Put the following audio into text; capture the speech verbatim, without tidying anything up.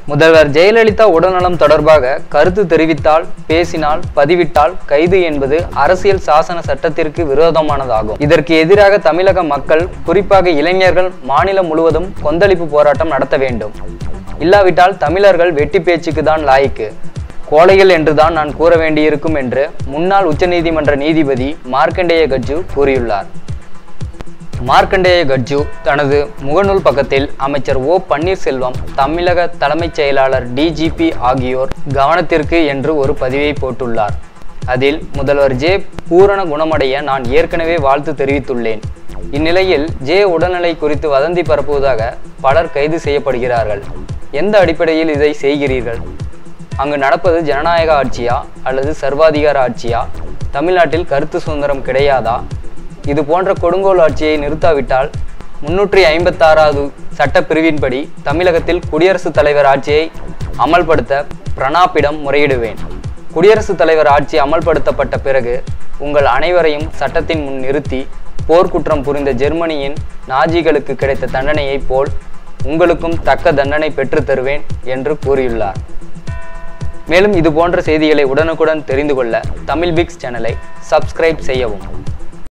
முதல்வர் ஜெயலலிதா உடல்நலம் தொடர்பாக கருத்து தெரிவித்தால், பேசினால், பதிவிட்டால் கைது என்பது அரசியல் சாசன சட்டத்திற்கு விரோதமானதாகும். இதற்கு எதிராக தமிழக மக்கள், குறிப்பாக இளைஞர்கள் மாநிலம் முழுவதும் கொந்தளிப்பு போராட்டம் நடத்த வேண்டும். இல்லாவிட்டால் தமிழர்கள் வெட்டி பேச்சுக்கு தான் லாய்க்கு, கோழைகள் என்றுதான் நான் கூற வேண்டியிருக்கும் என்று முன்னாள் உச்சநீதிமன்ற நீதிபதி மார்க்கண்டேய கட்ஜு கூறியுள்ளார். மார்க்கண்டேய கட்ஜு தனது முகநூல் பக்கத்தில் அமைச்சர் ஓ பன்னீர்செல்வம், தமிழக தலைமைச் செயலாளர் டிஜிபி ஆகியோர் கவனத்திற்கு என்று ஒரு பதிவை போட்டுள்ளார். அதில் முதல்வர் ஜே பூரண குணமடைய நான் ஏற்கனவே வாழ்த்து தெரிவித்துள்ளேன். இந்நிலையில் ஜே உடல்நிலை குறித்து வதந்தி பரப்புவதாக பலர் கைது செய்யப்படுகிறார்கள். எந்த அடிப்படையில் இதை செய்கிறீர்கள்? அங்கு நடப்பது ஜனநாயக ஆட்சியா அல்லது சர்வாதிகார ஆட்சியா? தமிழ்நாட்டில் கருத்து சுதந்திரம் கிடையாதா? இது போன்ற கொடுங்கோல் ஆட்சியை நிறுத்தாவிட்டால் முன்னூற்றி ஐம்பத்தி ஆறாவது சட்ட பிரிவின்படி தமிழகத்தில் குடியரசுத் தலைவர் ஆட்சியை அமல்படுத்த பிரணாப்பிடம் முறையிடுவேன். குடியரசுத் தலைவர் ஆட்சி அமல்படுத்தப்பட்ட பிறகு உங்கள் அனைவரையும் சட்டத்தின் முன் நிறுத்தி போர்க்குற்றம் புரிந்த ஜெர்மனியின் நாஜிகளுக்கு கிடைத்த தண்டனையைப் போல் உங்களுக்கும் தக்க தண்டனை பெற்று தருவேன் என்று கூறியுள்ளார். மேலும் இது போன்ற செய்திகளை உடனுக்குடன் தெரிந்து கொள்ள தமிழ் பிக்ஸ் சேனலை சப்ஸ்கிரைப் செய்யவும்.